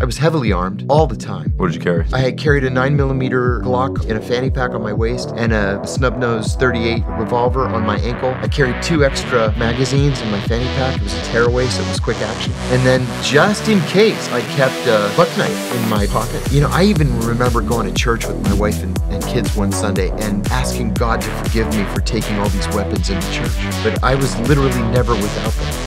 I was heavily armed all the time. What did you carry? I had carried a 9mm Glock in a fanny pack on my waist and a snub-nose 38 revolver on my ankle. I carried 2 extra magazines in my fanny pack. It was a tearaway, so it was quick action. And then just in case, I kept a buck knife in my pocket. You know, I even remember going to church with my wife and kids one Sunday and asking God to forgive me for taking all these weapons into church. But I was literally never without them.